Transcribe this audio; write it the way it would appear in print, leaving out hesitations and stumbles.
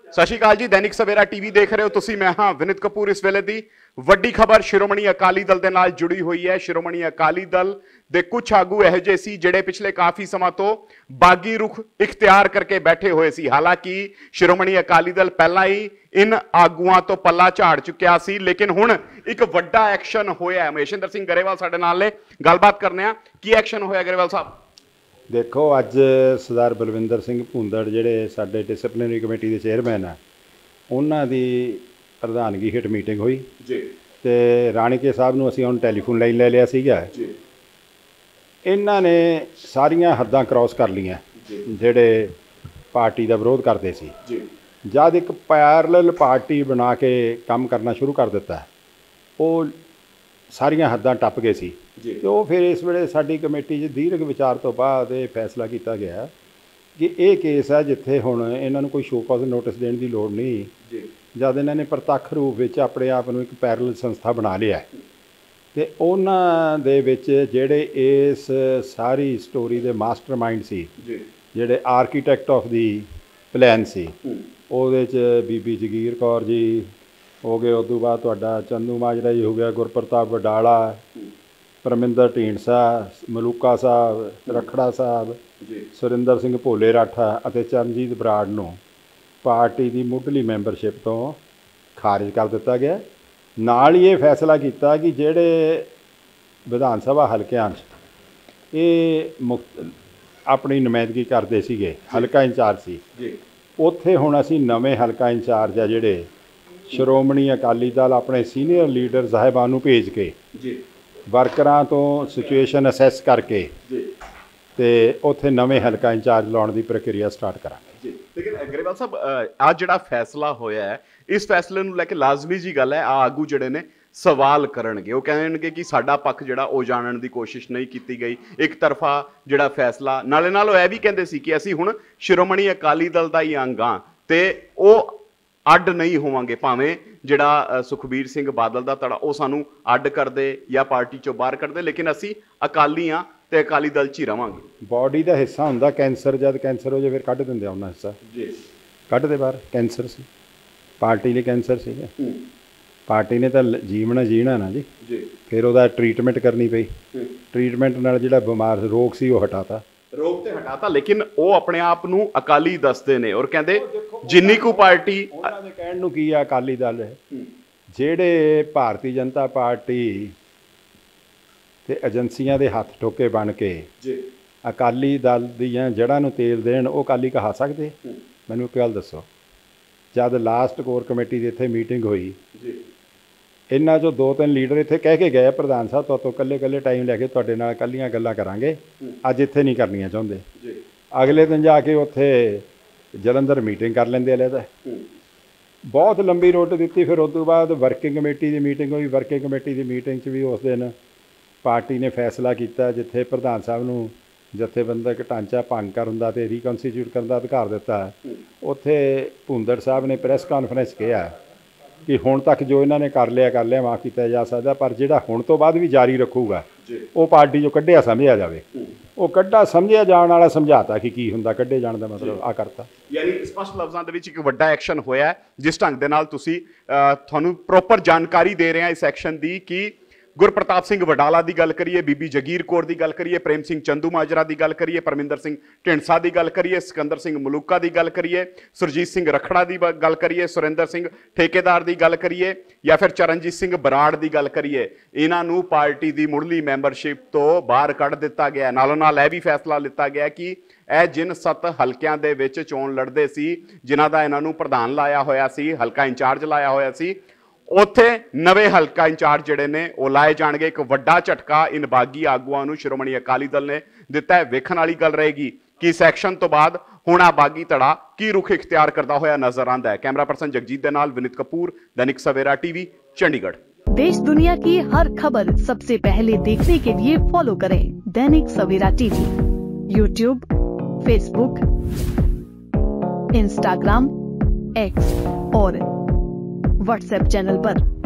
सत श्री अकाल जी। दैनिक सवेरा टीवी देख रहे हो तुसी। मैं हाँ विनित कपूर। इस वेले दी वड्डी खबर शिरोमणी अकाली दल दे नाल जुड़ी हुई है। शिरोमणी अकाली दल दे कुछ आगू ਇਹੋ ਜਿਹੇ ਸੀ ਜਿਹੜੇ पिछले काफी समा तो बागी रुख इख्तियार करके बैठे हुए सी। हालांकि शिरोमणी अकाली दल पहला ही इन आगुआं तो पल्ला झाड़ चुकिया सी, लेकिन हुण एक वड्डा एक्शन होया है। महेशिंਦਰ ਸਿੰਘ गरेवाल साडे नाल ने गलबात करने आ। की एक्शन होया गरेवाल साहब? देखो अज सरदार बलविंदर सिंह भूंदड़ जिहड़े साडे डिसिपलिनरी कमेटी के चेयरमैन आ, उन्हां दी प्रधानगी हेठ मीटिंग हुई जी ते राणीके साहब नूं असीं हुण टैलीफोन लाइन ले लिया सीगा जी। इन्हां ने सारियां हद्दां क्रॉस कर लईआं जिहड़े पार्टी दा विरोध करदे सी जी। जद एक पैरल पार्टी बना के काम करना शुरू कर दिता, वो सारियां हद्दां टप गए सी तो फिर इस वेले साडी कमेटी च दीर्घ विचार तो बाद ये फैसला किया गया कि ये केस है जिथे हुण इन्हां नूं कोई शो कॉज नोटिस देने की लोड़ नहीं। जद इन्हां ने प्रतੱਖ रूप विच अपने आप नूं एक पैरल संस्था बना लिया ते उन्हां दे विच जिहड़े इस सारी स्टोरी दे मास्टरमाइंड सी, जिहड़े आर्कीटैक्ट ऑफ दी प्लान सी, ਉਹਦੇ 'ਚ बीबी जगीर कौर जी हो गए, उस तो बाद तुहाडा चंदू माजरा जी हो गया, गुरप्रताप वडाला, परमिंदर ढींडसा, मलूका साहब, रखड़ा साहब, सुरिंदर सिंह भोले राठा और चरणजीत बराड़ नूं पार्टी की मुढ़ली मैंबरशिप तो खारिज कर दिता गया। नाल ही ये फैसला किया कि जिहड़े विधान सभा हलकियां ये मुक्त अपनी नुमाइंदगी करते सीगे, हलका इंचार्ज सी, उत्थे हुण असीं नवें हलका इंचार्ज आ जिहड़े श्रोमणी अकाली दल अपने सीनियर लीडर साहिबान नूं भेज के वर्करां तो सिचुएशन असैस करके ते उत्थे नवें हलका इंचार्ज लाउण दी प्रक्रिया स्टार्ट करांगे। लेकिन गरेवाल साहब आ जिहड़ा फैसला होया है, इस फैसले नूं लैके लाजमी जी गल है आ आगू जिहड़े ने सवाल करनगे। वो कहणगे कि साडा पक्ष जिहड़ा ओ जानण दी कोशिश नहीं की गई, एक तरफा जिहड़ा फैसला। नाले नाल ओह भी कहंदे सी कि असीं हुण शिरोमणी अकाली दल दा ही अंग हां ते ओ अड नहीं होवांगे, भावें जिहड़ा सुखबीर सिंह बादल दा धड़ा वो सानू अड कर दे या पार्टी चों बाहर कर दे, लेकिन असीं अकाली हाँ ते अकाली दल च ही रवांगे। बॉडी का हिस्सा हुंदा कैंसर, जद कैंसर हो जाए फिर कढ दिंदे उन्हां हिस्सा जी, कढ दे बाहर। कैंसर सी पार्टी लिए, कैंसर सी पार्टी ने तो जीना ना जी, फिर उसदा ट्रीटमेंट करनी पई। ट्रीटमेंट नाल जिहड़ा बीमार रोग सी वो हटाता, रोग ते हटाता, लेकिन वो अपने आप नूं अकाली दसदे ने और कहंदे जिन्नी को पार्टी उन्हां दे कहण नूं की आ अकाली दल जिहड़े भारतीय जनता पार्टी ते एजेंसियां दे हत्थ ठोके बन के अकाली दल दीआं जड़ां नूं तेल देण, वो अकाली कहा सकदे? मैनूं इक गल दसो, जद लास्ट कोर कमेटी दी इत्थे मीटिंग होई, इन्हां चों 2-3 लीडर इत्थे कह के गए प्रधान साहब तो कल्ले टाइम लैके तुहाडे नाल कल्लियां गल्लां करांगे, अज इत्थे नहीं करनियां चाहुंदे। अगले दिन जाके उत्थे जलंधर मीटिंग कर लेंदे अलहदा। बहुत लंबी रोट दित्ती। फिर उस तो बाद वर्किंग कमेटी की मीटिंग हुई। वर्किंग कमेटी की मीटिंग च भी उस दिन पार्टी ने फैसला किया जिथे प्रधान साहब नूं जथेबंदक ढांचा भंग करन दा ते रीकनस्टिट्यूट करन दा अधिकार दिता, उत्थे भूंदड़ साहब ने प्रैस कॉन्फ्रेंस किया कि हुण तक जो इन्होंने कर लिया माफ़ किया जा सकता, पर जिहड़ा हुण तो बाद भी जारी रखूगा वो पार्टी जो कढ़िया समझिया जाए। वो कड्ढा समझिया जाण वाला समझाता कि की हुंदा, कड्ढे जाण दा मतलब आ करता। यानी स्पष्ट लफ्ज़ां दे विच एक वड्डा एक्शन होया जिस ढंग दे नाल तुसीं तुहानूं प्रॉपर जानकारी दे रहे हैं इस एक्शन दी कि गुरप्रताप सिंह वडाला की गल करिए, बीबी जगीर कौर की गल करिए, प्रेम सिंह चंदू माजरा की गल करिए, परमिंदर सिंह ढींडसा की गल करिए, सिकंदर सिंह मलूका की गल करिए, सुरजीत सिंह रखड़ा की गल करिए, सुरिंदर सिंह ठेकेदार की गल करिए या फिर चरणजीत सिंह बराड़ की गल करिए, इन्हों पार्टी की मुढ़ली मैंबरशिप तो बाहर कढ़ दिता गया। नालों नाल यह भी फैसला लिता गया कि यह जिन 7 हलकियां दे विच चोण लड़दे सी, जिन्हां दा इन्हां नूं प्रधान लाया होया सी, हलका इंचार्ज लाया होया सी, उत्थे नवे हलका इंचार्ज जिहड़े ने वो लाए जाणगे। एक वड्डा झटका इन बागी आगूआं नूं श्रोमणी अकाली दल ने दिता है। वेखण वाली गल रहेगी कि इस एक्शन तो बाद हुण आ बागी धड़ा की रुख इख्तियार करता होया नजर आंदा है। कैमरा पर्सन जगजीत दे नाल विनित कपूर, दैनिक सवेरा टीवी, चंडीगढ़। देश दुनिया की हर खबर सबसे पहले देखने के लिए फॉलो करें Dainik Savera TV, YouTube, Facebook, Instagram, X और व्हाट्सएप चैनल पर।